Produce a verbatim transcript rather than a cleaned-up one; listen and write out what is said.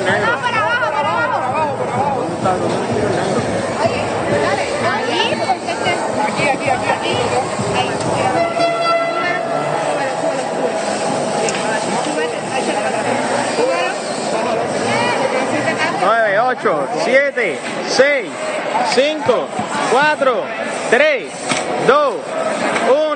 negro. No, para abajo, para abajo. ¿Dónde está? ¿Dónde está el negro? Ahí, dale. Ahí, porque este... Aquí, aquí, aquí, aquí. Ahí. Súbelo, súbelo, súbelo. Súbete, échale para atrás. Súbelo. nueve, ocho, siete, seis, cinco, cuatro, tres, dos, uno.